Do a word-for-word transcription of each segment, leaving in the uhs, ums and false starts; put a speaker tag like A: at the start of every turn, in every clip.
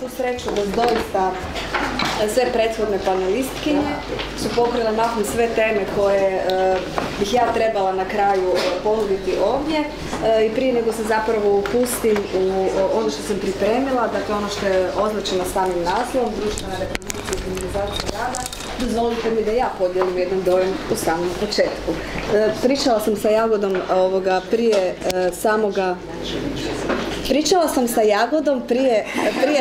A: tu sreću da doista sve prethodne panelistkinje su pokrile mahom sve teme koje uh, bih ja trebala na kraju uh, ponuditi ovdje uh, i prije nego se zapravo upustim u uh, ono što sam pripremila, dakle ono što je označeno samim naslovom, društvena reprodukcija i feminizacija rada, dozvolite mi da ja podijelim jedan dojam u samom početku. Uh, pričala sam sa Jagodom ovoga prije uh, samoga Pričala sam sa Jagodom prije, prije,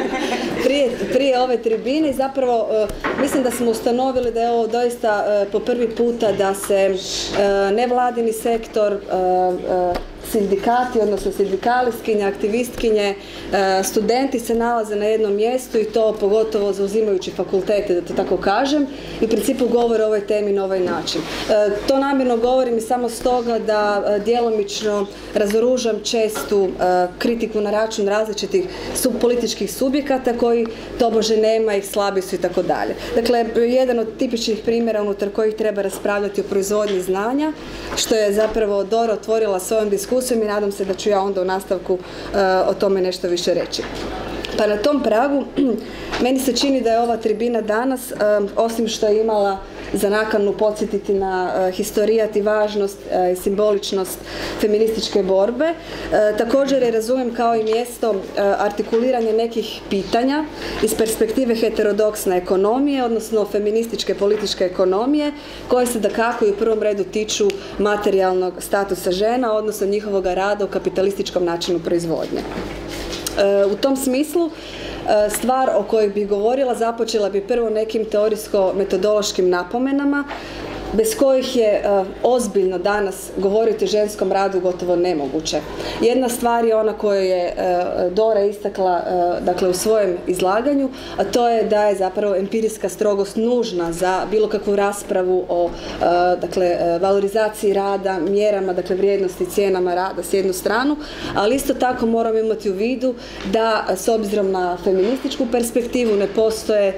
A: prije, prije ove tribine i zapravo uh, mislim da smo ustanovili da je ovo doista uh, po prvi puta da se uh, nevladini sektor, uh, uh, sindikati, odnosno sindikalistkinje, aktivistkinje, studenti se nalaze na jednom mjestu i to pogotovo zauzimajući fakultete, da to tako kažem, i u principu govore o ovoj temi na ovaj način. To namjerno govorim i samo stoga da djelomično razoružam čestu kritiku na račun različitih subpolitičkih subjekata koji tobože nema ih, slabi su i tako dalje. Dakle, jedan od tipičnih primjera unutar kojih treba raspravljati o proizvodnji znanja, što je zapravo Dora otvorila svojom diskusijom i nadam se da ću ja onda u nastavku uh, o tome nešto više reći. Pa na tom pragu, meni se čini da je ova tribina danas, uh, osim što je imala za nakanu podsjetiti na uh, historijat i važnost uh, i simboličnost feminističke borbe, uh, također je razumijem kao i mjesto uh, artikuliranja nekih pitanja iz perspektive heterodoksne ekonomije, odnosno feminističke političke ekonomije, koje se dakako i u prvom redu tiču materijalnog statusa žena, odnosno njihovoga rada u kapitalističkom načinu proizvodnje. Uh, u tom smislu stvar o kojoj bih govorila započela bi prvo nekim teorijsko-metodološkim napomenama, bez kojih je uh, ozbiljno danas govoriti o ženskom radu gotovo nemoguće. Jedna stvar je ona koju je uh, Dora istakla uh, dakle, u svojem izlaganju, a to je da je zapravo empirijska strogost nužna za bilo kakvu raspravu o uh, dakle, uh, valorizaciji rada, mjerama, dakle vrijednosti, cijenama rada s jednu stranu, ali isto tako moramo imati u vidu da s obzirom na feminističku perspektivu ne postoje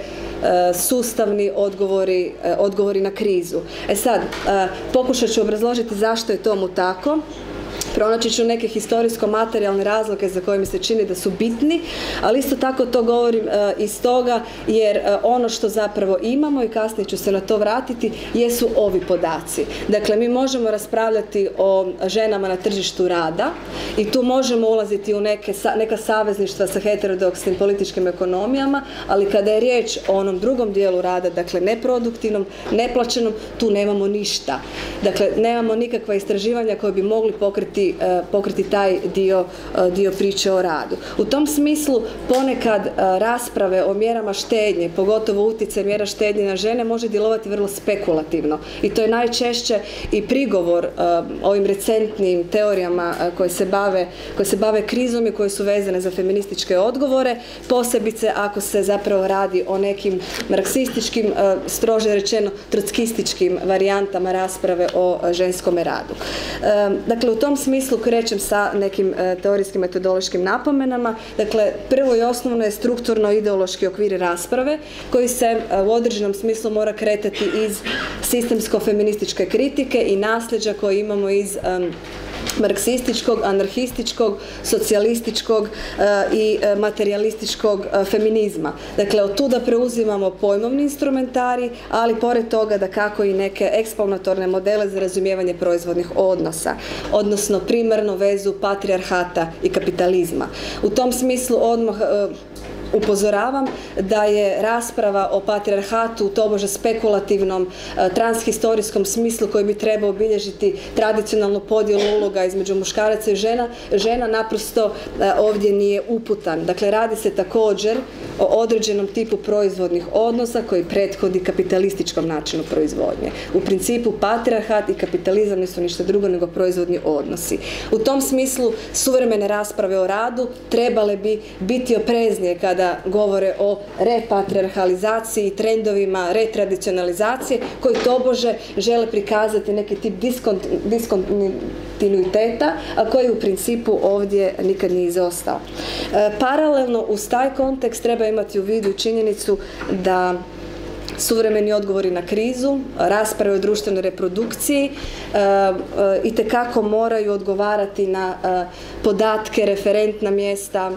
A: sustavni odgovori, odgovori na krizu. E sad, pokušat ću obrazložiti zašto je tomu tako. Pronaći ću neke historijsko-materijalne razloge za koje mi se čini da su bitni, ali isto tako to govorim uh, iz toga jer uh, ono što zapravo imamo, i kasnije ću se na to vratiti, jesu ovi podaci. Dakle, mi možemo raspravljati o ženama na tržištu rada i tu možemo ulaziti u neke, neka savezništva sa heterodoksnim političkim ekonomijama, ali kada je riječ o onom drugom dijelu rada, dakle neproduktivnom, neplaćenom, tu nemamo ništa. Dakle, nemamo nikakva istraživanja koje bi mogli pokriti pokriti taj dio, dio priče o radu. U tom smislu ponekad rasprave o mjerama štednje, pogotovo utjecaj mjera štednje na žene, može djelovati vrlo spekulativno i to je najčešće i prigovor ovim recentnim teorijama koje se bave, koje se bave krizom i koje su vezane za feminističke odgovore, posebice ako se zapravo radi o nekim marksističkim, strože rečeno trotskističkim varijantama rasprave o ženskome radu. Dakle, u tom smislu smislu krećem sa nekim e, teorijskim metodološkim napomenama. Dakle, prvo i osnovno je strukturno ideološki okvir rasprave koji se e, u određenom smislu mora kretati iz sistemsko-feminističke kritike i nasljeđa koje imamo iz e, marksističkog, anarhističkog, socijalističkog e, i e, materijalističkog e, feminizma. Dakle, od tuda preuzimamo pojmovni instrumentari, ali pored toga da kako i neke eksponatorne modele za razumijevanje proizvodnih odnosa, odnosno primarno vezu patrijarhata i kapitalizma. U tom smislu odmah e, upozoravam da je rasprava o patrijarhatu u tobože spekulativnom transhistorijskom smislu koji bi trebao obilježiti tradicionalnu podjelu uloga između muškaraca i žena, žena naprosto ovdje nije uputan. Dakle, radi se također o određenom tipu proizvodnih odnosa koji prethodi kapitalističkom načinu proizvodnje. U principu patrijarhat i kapitalizam nisu ništa drugo nego proizvodni odnosi. U tom smislu suvremene rasprave o radu trebale bi biti opreznije kada govore o repatriarhalizaciji i trendovima retradicionalizacije koji tobože žele prikazati neki tip diskontinuiteta, a koji u principu ovdje nikad nije izostao. E, paralelno uz taj kontekst treba imati u vidu činjenicu da suvremeni odgovori na krizu, rasprave o društvenoj reprodukciji itekako moraju odgovarati na podatke, referentna mjesta,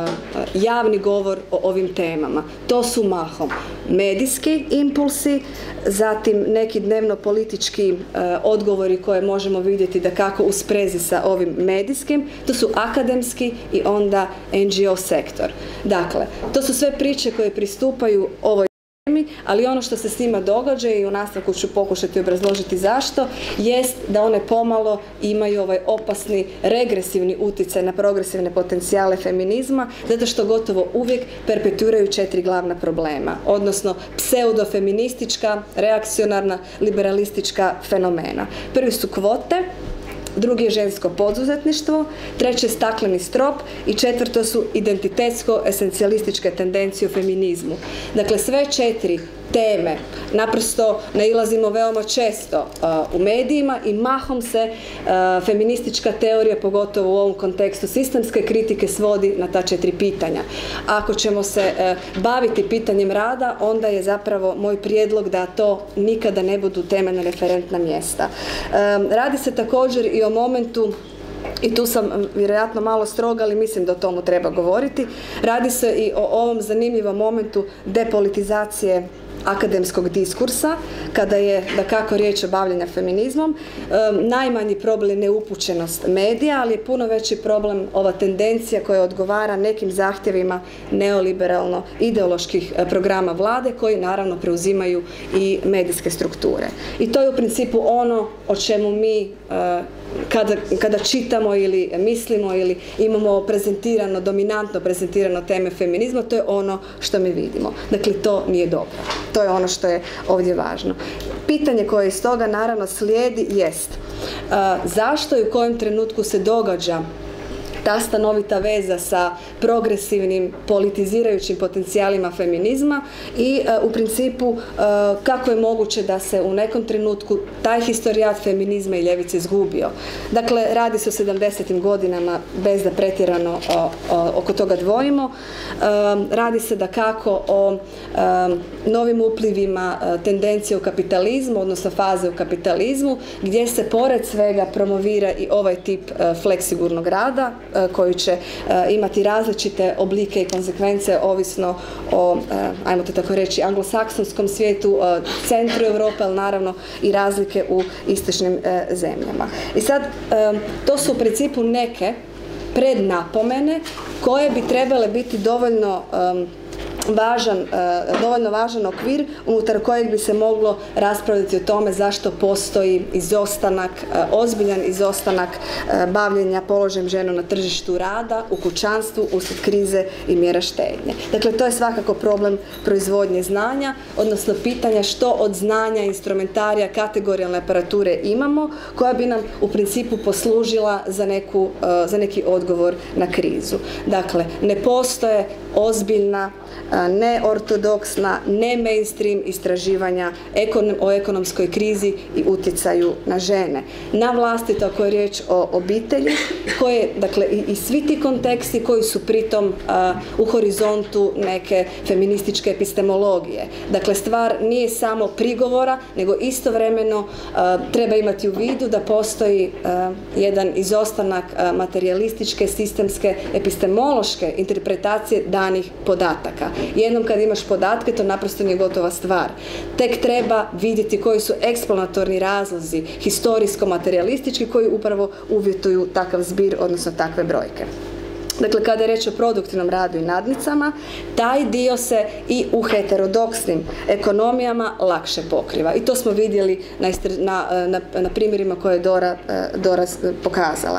A: javni govor o ovim temama. To su mahom medijski impulsi, zatim neki dnevno-politički odgovori koje možemo vidjeti da kako u sprezi sa ovim medijskim, to su akademski i onda en ge o sektor. Dakle, to su sve priče koje pristupaju ovoj temi, ali ono što se s njima događa i u nastavku ću pokušati obrazložiti zašto, jest da one pomalo imaju ovaj opasni regresivni utjecaj na progresivne potencijale feminizma, zato što gotovo uvijek perpetuiraju četiri glavna problema, odnosno pseudofeministička, reakcionarna, liberalistička fenomena. Prvi su kvote, drugi je žensko poduzetništvo, treće je stakleni strop i četvrto su identitetsko-esencijalističke tendencije u feminizmu. Dakle, sve četiri teme naprosto nailazimo veoma često uh, u medijima i mahom se uh, feministička teorija, pogotovo u ovom kontekstu sistemske kritike, svodi na ta četiri pitanja. Ako ćemo se uh, baviti pitanjem rada, onda je zapravo moj prijedlog da to nikada ne budu temeljna referentna mjesta. Um, radi se također i o momentu, i tu sam vjerojatno malo stroga, ali mislim da o tomu treba govoriti, radi se i o ovom zanimljivom momentu depolitizacije akademskog diskursa, kada je, da kako riječ o bavljenja feminizmom, um, najmanji problem je neupućenost medija, ali je puno veći problem ova tendencija koja odgovara nekim zahtjevima neoliberalno ideoloških programa vlade, koji naravno preuzimaju i medijske strukture. I to je u principu ono o čemu mi uh, Kada, kada čitamo ili mislimo ili imamo prezentirano, dominantno prezentirano teme feminizma, to je ono što mi vidimo. Dakle, to nije dobro. To je ono što je ovdje važno. Pitanje koje iz toga naravno slijedi jest uh, zašto i u kojem trenutku se događa ta stanovita veza sa progresivnim, politizirajućim potencijalima feminizma i uh, u principu uh, kako je moguće da se u nekom trenutku taj historijat feminizma i ljevice izgubio. Dakle, radi se o sedamdesetim godinama, bez da pretjerano o, o, oko toga dvojimo. Um, radi se da kako o um, novim uplivima uh, tendencije u kapitalizmu, odnosno faze u kapitalizmu, gdje se pored svega promovira i ovaj tip uh, fleksigurnog rada, koji će uh, imati različite oblike i konsekvence ovisno o, uh, ajmo to tako reći, anglosaksonskom svijetu, uh, centru Europe, ali naravno i razlike u istočnim uh, zemljama. I sad, um, to su u principu neke prednapomene koje bi trebale biti dovoljno um, važan, dovoljno važan okvir unutar kojeg bi se moglo raspravljati o tome zašto postoji izostanak, ozbiljan izostanak bavljenja položajem žena na tržištu rada, u kućanstvu, uslijed krize i mjera štednje. Dakle, to je svakako problem proizvodnje znanja, odnosno pitanja što od znanja, instrumentarija, kategorijalne aparature imamo, koja bi nam u principu poslužila za, neku, za neki odgovor na krizu. Dakle, ne postoje ozbiljna, neortodoksna, ne mainstream istraživanja o ekonomskoj krizi i utjecaju na žene. Na vlastito, ako je riječ o obitelji, koje, dakle, i, i svi ti konteksti koji su pritom a, u horizontu neke feminističke epistemologije. Dakle, stvar nije samo prigovora, nego istovremeno a, treba imati u vidu da postoji a, jedan izostanak a, materijalističke, sistemske, epistemološke interpretacije danih podataka. Jednom kad imaš podatke, to naprosto nije gotova stvar. Tek treba vidjeti koji su eksplanatorni razlozi, historijsko-materijalistički, koji upravo uvjetuju takav zbir, odnosno takve brojke. Dakle, kada je reč o produktivnom radu i nadnicama, taj dio se i u heterodoksnim ekonomijama lakše pokriva. I to smo vidjeli na, na, na, na primjerima koje je Dora, Dora pokazala.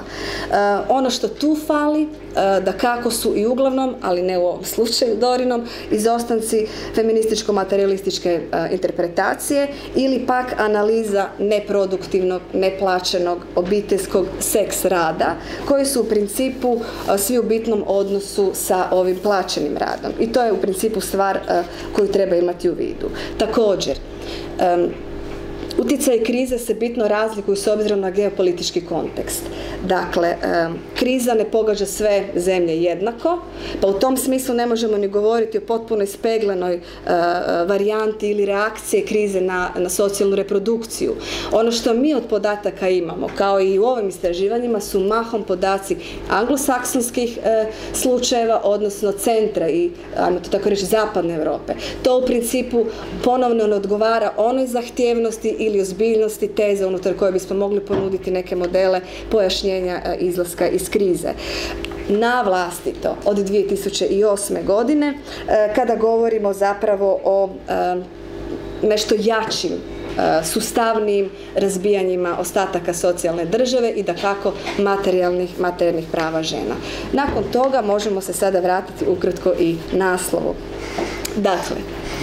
A: Ono što tu fali, da kako su i uglavnom, ali ne u ovom slučaju Dorinom, izostanci feminističko-materialističke interpretacije ili pak analiza neproduktivnog, neplaćenog, obiteljskog seks rada, koji su u principu svi u bitnom odnosu sa ovim plaćenim radom. I to je u principu stvar koju treba imati u vidu. Također, Utjecaj krize se bitno razlikuju s obzirom na geopolitički kontekst. Dakle, kriza ne pogađa sve zemlje jednako, pa u tom smislu ne možemo ni govoriti o potpuno ispeglenoj varijanti ili reakcije krize na, na socijalnu reprodukciju. Ono što mi od podataka imamo, kao i u ovim istraživanjima, su mahom podaci anglosaksonskih slučajeva, odnosno centra i, ajmo to tako reći, zapadne Europe. To u principu ponovno ne odgovara onoj zahtjevnosti ili ozbiljnosti teze unutar koje bismo mogli ponuditi neke modele pojašnjenja izlaska iz krize. Na vlastito od dvije tisuće osme godine, kada govorimo zapravo o nešto jačim, sustavnijim razbijanjima ostataka socijalne države i dakako materijalnih, materijalnih prava žena. Nakon toga možemo se sada vratiti ukratko i naslovu. Dakle,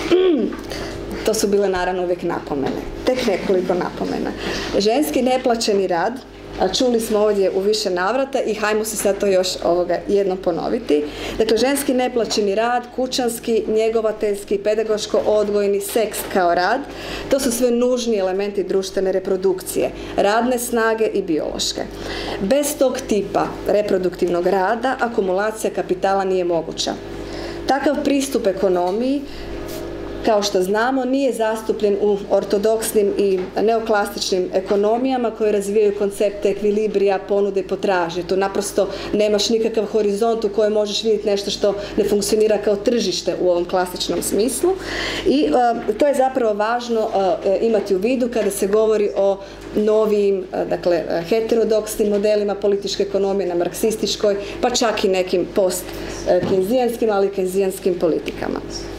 A: to su bile naravno uvijek napomene. Tek nekoliko napomena. Ženski neplaćeni rad, a čuli smo ovdje u više navrata i hajmo se sad to još ovoga jednom ponoviti. Dakle, ženski neplaćeni rad, kućanski, njegovateljski, pedagoško-odgojni, seks kao rad, to su sve nužni elementi društvene reprodukcije, radne snage i biološke. Bez tog tipa reproduktivnog rada akumulacija kapitala nije moguća. Takav pristup ekonomiji, kao što znamo, nije zastupljen u ortodoksnim i neoklasičnim ekonomijama koje razvijaju koncepte ekvilibrija, ponude i potražnje. Tu naprosto nemaš nikakav horizont u kojem možeš vidjeti nešto što ne funkcionira kao tržište u ovom klasičnom smislu. I uh, to je zapravo važno uh, imati u vidu kada se govori o novim, uh, dakle, heterodoksnim modelima političke ekonomije na marksističkoj, pa čak i nekim post-kenzijanskim, ali kenzijanskim politikama.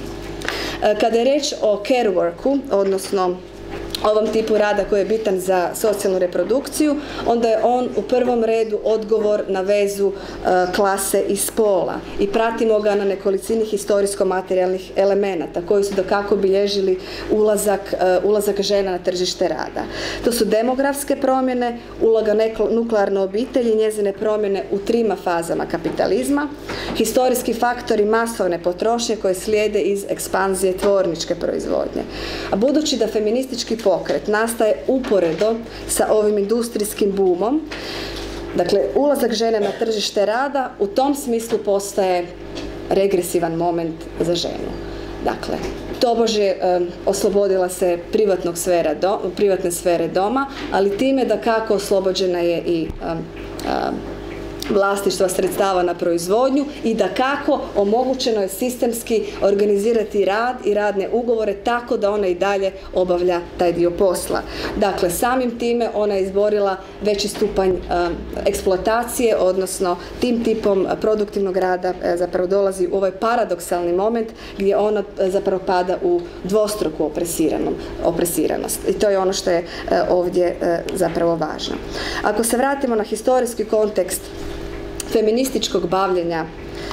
A: Kada je reč o care worku, odnosno ovom tipu rada koji je bitan za socijalnu reprodukciju, onda je on u prvom redu odgovor na vezu uh, klase i spola i pratimo ga na nekolicini historijsko-materijalnih elemenata koji su dakako bilježili ulazak, uh, ulazak žena na tržište rada. To su demografske promjene, uloga nuklearne obitelji i njezine promjene u trima fazama kapitalizma, historijski faktori masovne potrošnje koje slijede iz ekspanzije tvorničke proizvodnje. A budući da feministički pokret nastaje uporedo sa ovim industrijskim bumom, dakle, ulazak žene na tržište rada u tom smislu postaje regresivan moment za ženu. Dakle, tobože um, oslobodila se privatnog sfera do, privatne sfere doma, ali time dakako oslobođena je i um, um, vlasništva sredstava na proizvodnju i dakako omogućeno je sistemski organizirati rad i radne ugovore tako da ona i dalje obavlja taj dio posla. Dakle, samim time ona je izborila veći stupanj um, eksploatacije, odnosno tim tipom produktivnog rada e, zapravo dolazi u ovaj paradoksalni moment gdje ona e, zapravo pada u dvostruku opresiranost. I to je ono što je e, ovdje e, zapravo važno. Ako se vratimo na historijski kontekst feminističkog bavljenja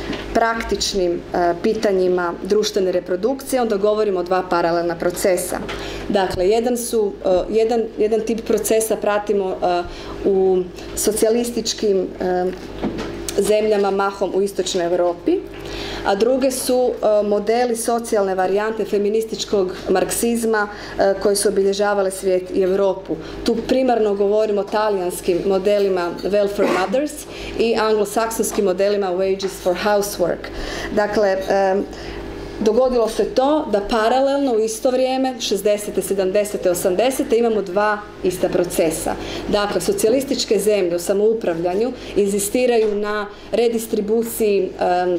A: praktičnim e, pitanjima društvene reprodukcije, onda govorimo o dva paralelna procesa. Dakle, jedan, su, e, jedan, jedan tip procesa pratimo e, u socijalističkim e, zemljama mahom u istočnoj Europi, a druge su uh, modeli socijalne varijante feminističkog marksizma uh, koji su obilježavale svijet i Europu. Tu primarno govorimo o talijanskim modelima welfare mothers i anglosaksonskim modelima wages for housework. Dakle, um, dogodilo se to da paralelno u isto vrijeme, šezdesete, sedamdesete, osamdesete, imamo dva ista procesa. Dakle, socijalističke zemlje u samoupravljanju inzistiraju na redistribuciji um,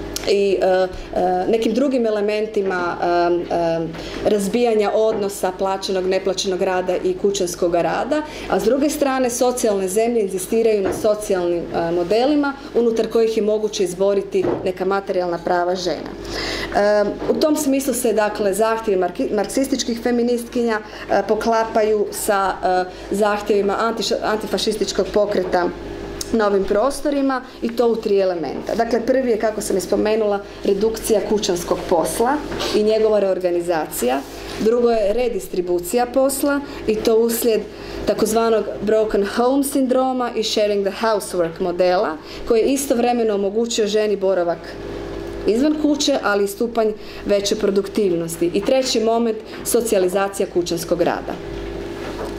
A: i uh, uh, nekim drugim elementima um, um, razbijanja odnosa plaćenog, neplaćenog rada i kućanskog rada, a s druge strane socijalne zemlje inzistiraju na socijalnim uh, modelima unutar kojih je moguće izboriti neka materijalna prava žena. Um, u tom smislu se, dakle, zahtjevi marksističkih feministkinja uh, poklapaju sa uh, zahtjevima anti, antifašističkog pokreta na ovim prostorima i to u tri elementa. Dakle, prvi je, kako sam ispomenula, redukcija kućanskog posla i njegova reorganizacija. Drugo je redistribucija posla i to uslijed takozvanog broken home sindroma i sharing the housework modela koji istovremeno omogućuje ženi boravak izvan kuće, ali i stupanj veće produktivnosti. I treći moment, socijalizacija kućanskog rada.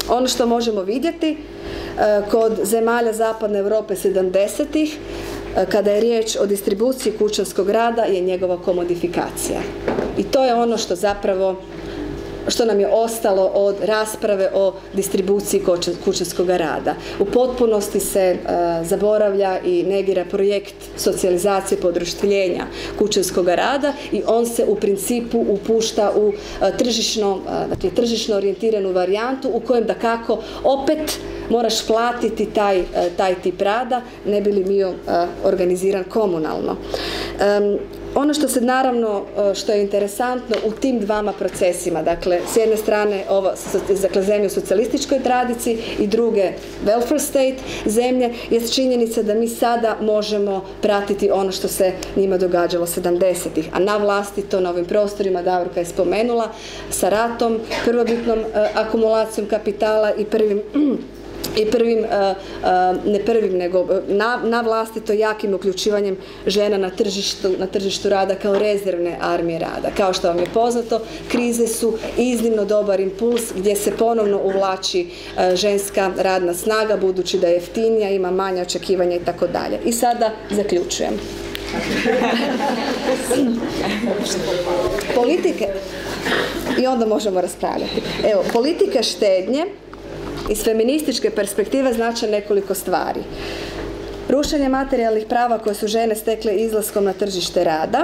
A: Ono što možemo vidjeti kod zemalja Zapadne Europe sedamdesetih, kada je riječ o distribuciji kućanskog rada, je njegova komodifikacija. I to je ono što zapravo što nam je ostalo od rasprave o distribuciji kućanskog rada. U potpunosti se uh, zaboravlja i negira projekt socijalizacije podruštvljenja kućanskog rada i on se u principu upušta u uh, tržišno, uh, dakle, tržišno orijentiranu varijantu u kojem dakako opet moraš platiti taj, uh, taj tip rada, ne bi li bio uh, organiziran komunalno. Um, Ono što se naravno, što je interesantno u tim dvama procesima, dakle, s jedne strane ovo, dakle, zemlje u socijalističkoj tradiciji i druge welfare state zemlje, je činjenica da mi sada možemo pratiti ono što se njima događalo sedamdesetih, a na vlastito na ovim prostorima, Davorka je spomenula, sa ratom, prvobitnom akumulacijom kapitala i prvim i prvim, ne prvim, nego na, na vlastito jakim uključivanjem žena na tržištu, na tržištu rada kao rezervne armije rada. Kao što vam je poznato, krize su iznimno dobar impuls gdje se ponovno uvlači ženska radna snaga, budući da je jeftinija, ima manje očekivanja i tako dalje. I sada zaključujem. Politike, i onda možemo raspravljati. Evo, politike štednje iz feminističke perspektive znači nekoliko stvari. Rušenje materijalnih prava koje su žene stekle izlaskom na tržište rada,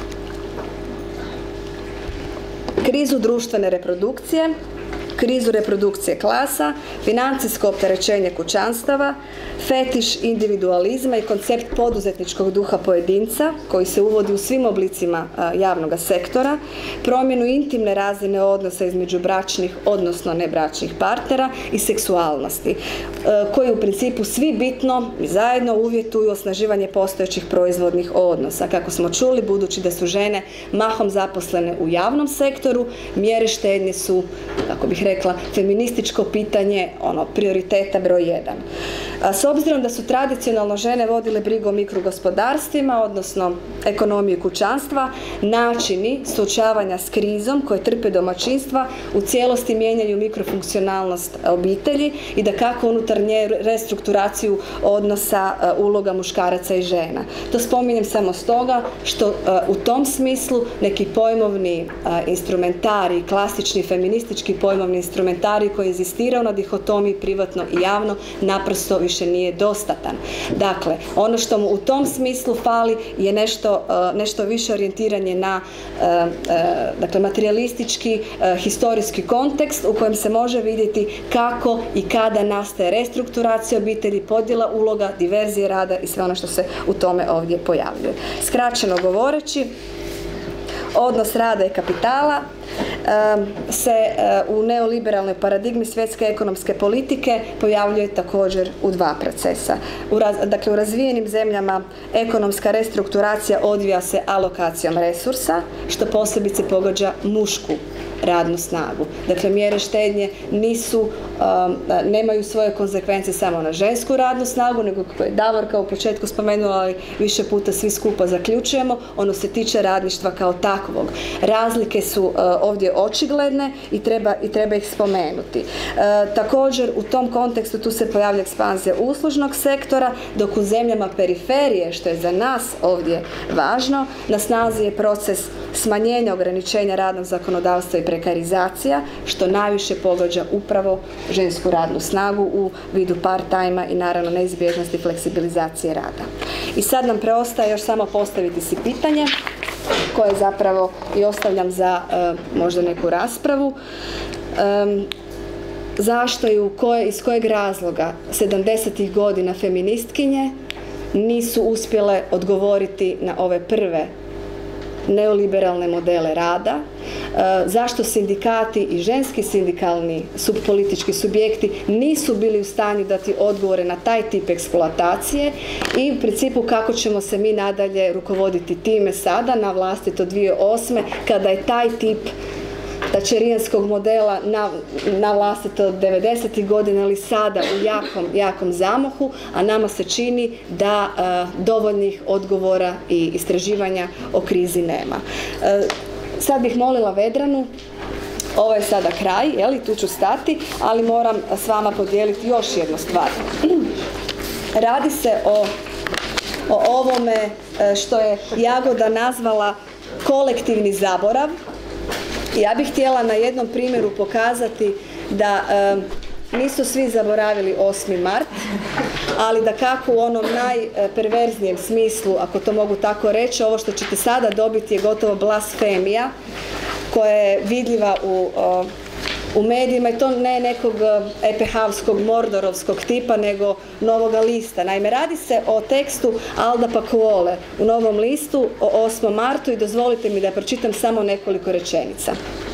A: krizu društvene reprodukcije, krizu reprodukcije klasa, financijsko opterećenje kućanstava, fetiš individualizma i koncept poduzetničkog duha pojedinca koji se uvodi u svim oblicima javnog sektora, promjenu intimne razine odnosa između bračnih, odnosno nebračnih partnera i seksualnosti, koji u principu svi bitno i zajedno uvjetuju osnaživanje postojećih proizvodnih odnosa. Kako smo čuli, budući da su žene mahom zaposlene u javnom sektoru, mjere štednje su, kako bih rekla, feminističko pitanje, ono, prioriteta broj jedan. A s obzirom da su tradicionalno žene vodile brigu o mikrogospodarstvima, odnosno ekonomiju kućanstva, načini suočavanja s krizom koje trpe domaćinstva u cijelosti mijenjaju mikrofunkcionalnost obitelji i da kako unutar nje restrukturaciju odnosa uloga muškaraca i žena. To spominjem samo stoga što u tom smislu neki pojmovni instrumentari, klasični feministički pojmovni instrumentari koji je inzistirao na dihotomiji privatno i javno naprosto više nije dostatan. Dakle, ono što mu u tom smislu fali je nešto, nešto više orijentiranje na dakle, materialistički, historijski kontekst u kojem se može vidjeti kako i kada nastaje restrukturacija obitelji, podjela uloga, diverzije rada i sve ono što se u tome ovdje pojavljuje. Skraćeno govoreći, odnos rada i kapitala se u neoliberalnoj paradigmi svjetske ekonomske politike pojavljuje također u dva procesa. U raz, dakle, u razvijenim zemljama ekonomska restrukturacija odvija se alokacijom resursa, što posebice pogađa mušku radnu snagu. Dakle, mjere štednje nisu, um, nemaju svoje konsekvence samo na žensku radnu snagu, nego kako je Davorka u početku spomenula, ali više puta svi skupa zaključujemo, ono se tiče radništva kao takvog. Razlike su uh, ovdje očigledne i treba, i treba ih spomenuti. Uh, također, u tom kontekstu tu se pojavlja ekspanzija uslužnog sektora, dok u zemljama periferije, što je za nas ovdje važno, na snazi je proces smanjenja ograničenja radnog zakonodavstva i prekarizacija, što najviše pogađa upravo žensku radnu snagu u vidu part-time-a i naravno neizbježnosti fleksibilizacije rada. I sad nam preostaje još samo postaviti si pitanje koje zapravo i ostavljam za uh, možda neku raspravu. Um, zašto i u koje, iz kojeg razloga sedamdesetih godina feministkinje nisu uspjele odgovoriti na ove prve neoliberalne modele rada, e, zašto sindikati i ženski sindikalni subpolitički subjekti nisu bili u stanju dati odgovore na taj tip eksploatacije i u principu kako ćemo se mi nadalje rukovoditi time sada na vlastito dvije tisuće osme kada je taj tip tačerijanskog modela na, na vlastito devedesetih godina ili sada u jakom, jakom zamahu, a nama se čini da uh, dovoljnih odgovora i istraživanja o krizi nema. Uh, sad bih molila Vedranu Ovo je sada kraj, jeli, tu ću stati, ali moram s vama podijeliti još jednu stvar. Radi se o, o ovome što je Jagoda nazvala kolektivni zaborav. Ja bih htjela na jednom primjeru pokazati da e, nisu svi zaboravili osmi mart, ali da kako u onom najperverznijem smislu, ako to mogu tako reći, ovo što ćete sada dobiti je gotovo blasfemija koja je vidljiva u, u medijima i to ne nekog epehavskog, mordorovskog tipa, nego Novoga lista. Naime, radi se o tekstu Alda Pakuole u Novom listu o osmom martu i dozvolite mi da pročitam samo nekoliko rečenica.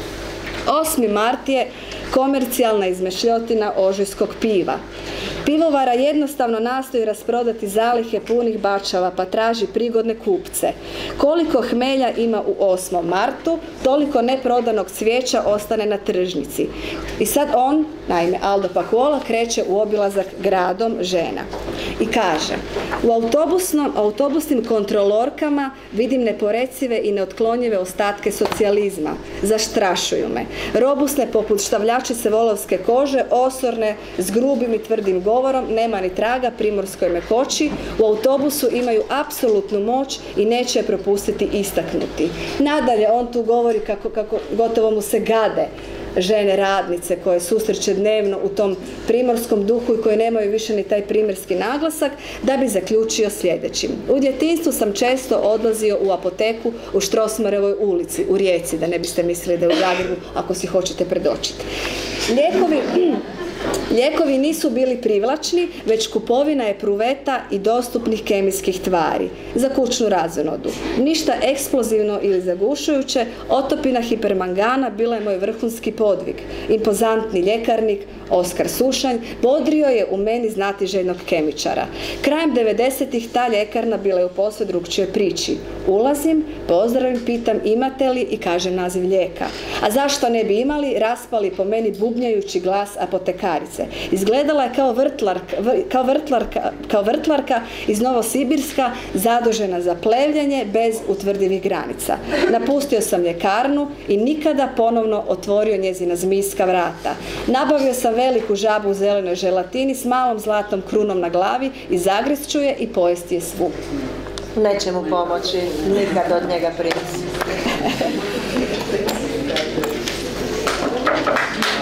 A: osmi mart je komercijalna izmišljotina ožujskog piva. Pivovara jednostavno nastoji rasprodati zalihe punih bačava pa traži prigodne kupce. Koliko hmelja ima u osmom martu, toliko neprodanog cvijeća ostane na tržnici. I sad on, naime Aldo Pakuola, kreće u obilazak gradom žena. I kaže, u autobusnom, autobusnim kontrolorkama vidim neporecive i neotklonjive ostatke socijalizma. Zaštrašuju me. Robusne poput štavljačice volovske kože, osorne, s grubim i tvrdim govorom, nema ni traga primorskoj mekoći, u autobusu imaju apsolutnu moć i neće je propustiti istaknuti. Nadalje, on tu govori kako, kako gotovo mu se gade žene radnice koje susreće dnevno u tom primorskom duhu i koje nemaju više ni taj primorski naglasak, da bi zaključio sljedećim. U djetinjstvu sam često odlazio u apoteku u Štrosmarevoj ulici, u Rijeci, da ne biste mislili da je u Zagrebu, ako si hoćete predočiti. Lijekovi... Lijekovi nisu bili privlačni, već kupovina je pruveta i dostupnih kemijskih tvari za kućnu razonodu. Ništa eksplozivno ili zagušujuće, otopina hipermangana bila je moj vrhunski podvig. Impozantni ljekarnik, Oskar Sušanj, bodrio je u meni znatiželjnog kemičara. Krajem devedesetih ta ljekarna bila je u posve drugčijoj priči. Ulazim, pozdravim, pitam imate li i kažem naziv lijeka. A zašto ne bi imali, raspali po meni bubnjajući glas apotekarice. Izgledala je kao vrtlarka, kao vrtlarka, kao vrtlarka iz Novosibirska, zadužena za plevljanje bez utvrdivih granica. Napustio sam ljekarnu i nikada ponovno otvorio njezina zmijska vrata. Nabavio sam veliku žabu u zelenoj želatini s malom zlatnom krunom na glavi i zagrizt ću je i pojesti je svu.
B: Neće mu pomoći, nikad od njega prisi.